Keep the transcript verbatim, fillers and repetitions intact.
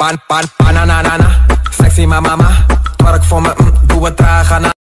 pan, pan, bananana. Sexy mama, twerk voor me, mm, doe het traag aan.